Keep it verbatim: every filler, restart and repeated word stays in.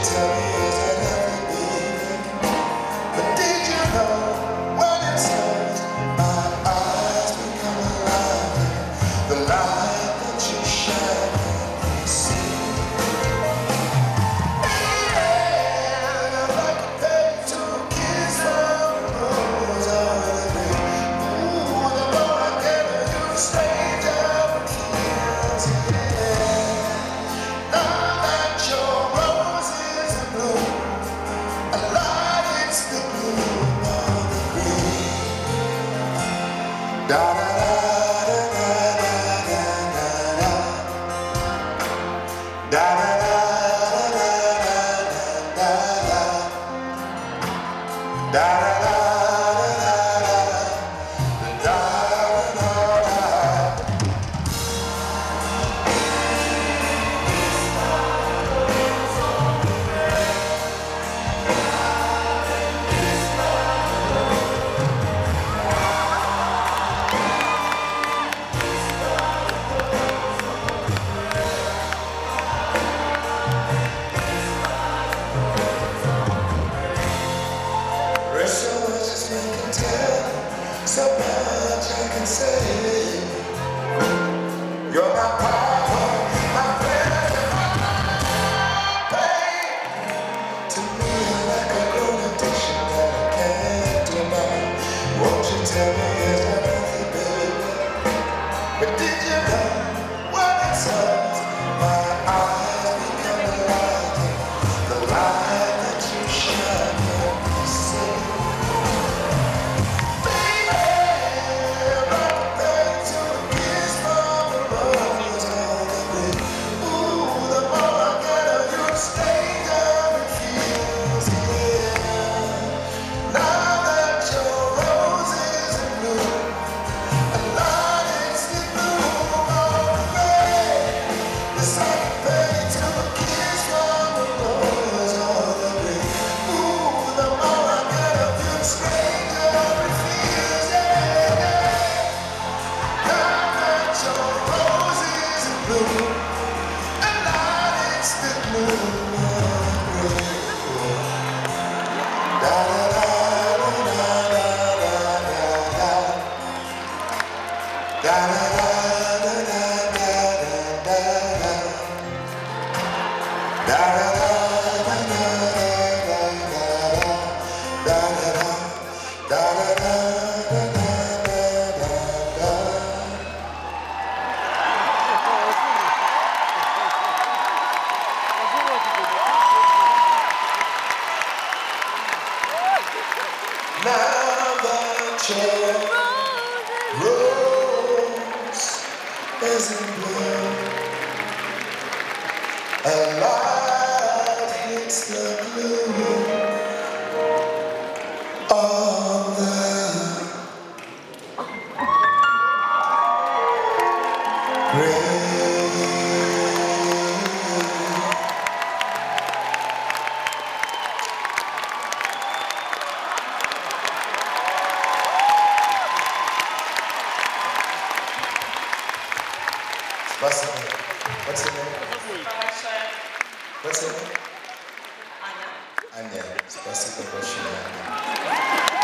tell me is that nothing leaving? But did you know when it snows, my eyes become alive? The light that you shine, they see. Yeah, like a baby to a kiss from the rose of the green. Ooh, the more I get of you, the stranger it feels. Yeah, now that your rose is in bloom, a light is the bloom of the green. Da da da. Da da da da da da da da da There's so much as we can tell, so much I can say. You're my power, my pleasure, my pain. To me, you're like a grown addiction that I can't deny. Won't you tell me is there nothing, baby? But did you know when it snows, my eyes become the light, the light that you shine on me, see. Now that your rose is in bloom, a light hits the gloom on the grave. Спасибо. What's your name? What's your name? Аня. Аня. Спасибо большое.